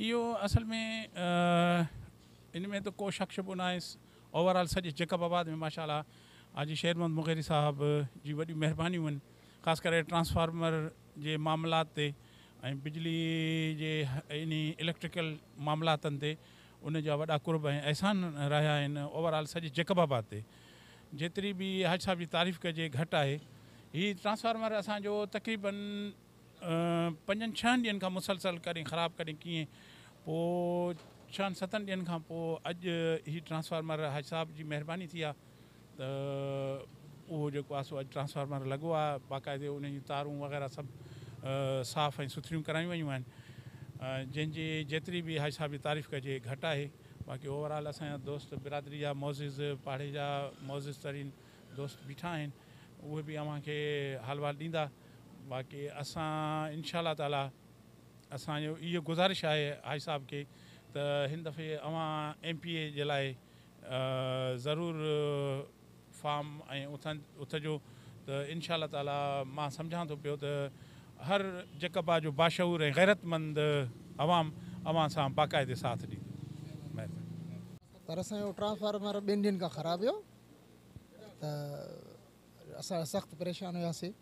इहो असल में इन में तो को शक शुबो न आहे। ओवरऑल सॼे जैकबाबाद में माशाल्लाह हाजी शेर मोहम्मद मुग़ेरी साहब जी वॾियूं महिरबानियूं आहिनि, ख़ासि करे ट्रांसफार्मर जे मामलात ते ऐं बिजली जे इन इलेक्ट्रिकल मामलातनि ते उन जा वॾा कुर्ब ऐं अहसान रहिया आहिनि ओवरऑल सॼे जैकबाबाद ते। जेतिरी बि हाजी साहब जी तारीफ़ कजे घटि आहे। हीअ ट्रांसफार्मर असांजो तक़रीबन 5-6 ॾींहंनि खां मुसलसल कॾहिं ख़राबु कॾहिं कीअं, पोइ 6-7 ॾींहंनि खां पोइ अॼु हीअ ट्रांसफार्मर हाजी साहब जी महिरबानी थी आहे त उहो जेको आहे सो अॼु ट्रांसफार्मर लॻो आहे, बाक़ाइदे उन जूं तारूं वग़ैरह सभु साफ़ु ऐं सुथरियूं करायूं वयूं आहिनि, जंहिंजी जेतिरी बि हाजी साहब जी तारीफ़ कजे घटि आहे। बाक़ी ओवरऑल असांजा दोस्त बिरादरी जा मोज़िज़ पाड़े जा मोज़िज़ तरीन दोस्त बीठा आहिनि, उहे बि अव्हांखे हालवाल ॾींदा। बाक़ी असां इंशाअल्लाह ताला असांजो इहो गुज़ारिश आहे हाजी साहब खे त हिन दफ़े अव्हां MPA जे लाइ ज़रूरु फॉर्म ऐं उथजो त इंशाअल्लाह ताला मां सम्झां थो पियो त हर जैकबा जो बाशऊर ऐं गैरतमंद अवाम अव्हां सां बाक़ाइदे साथ ॾींदो। महिरबानी। पर असांजो ट्रांसफार्मर 2 ॾींहंनि खां ख़राबु हुयो त असां सख़्तु परेशान हुआसीं।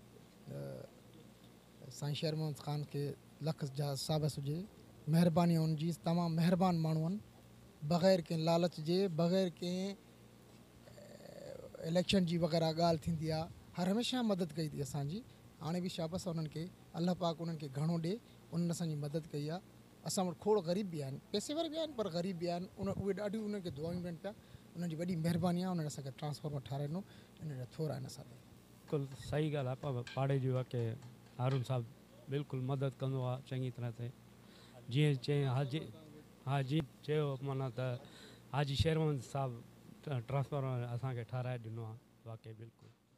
साईं शेर मोहम्मद ख़ान खे लख जा साबस हुजे, महिरबानी हुनजी, तमामु महिरबान माण्हू आहिनि, बग़ैर कंहिं लालच जे, बग़ैर कंहिं इलेक्शन जी वग़ैरह ॻाल्हि थींदी आहे, हर हमेशह मदद कई अथई असांजी। हाणे बि शाबस आहे उन्हनि खे, अलाह पाक उन्हनि खे घणो ॾिए, उन्हनि असांजी मदद कई आहे। असां वटि खोड़ ग़रीब बि आहिनि, पैसेवर बि आहिनि पर ग़रीब बि आहिनि, उहे ॾाढियूं उन्हनि खे दुआऊं ॾियनि पिया। उन्हनि जी वॾी महिरबानी आहे, उन्हनि असांखे ट्रांसफार्मर ठाराए ॾिनो, इन जा थोरा आहिनि असां बिल्कुलु सही ॻाल्हि आहे। पाड़े जो आहे की हारून साहब बिल्कुलु मदद कंदो आहे चङी तरह ते, जीअं चई हाजी चयो माना त हाजी शेर मोहम्मद साहब ट्रांसफार्मर असांखे ठाराए ॾिनो आहे, वाक़ई बिल्कुलु।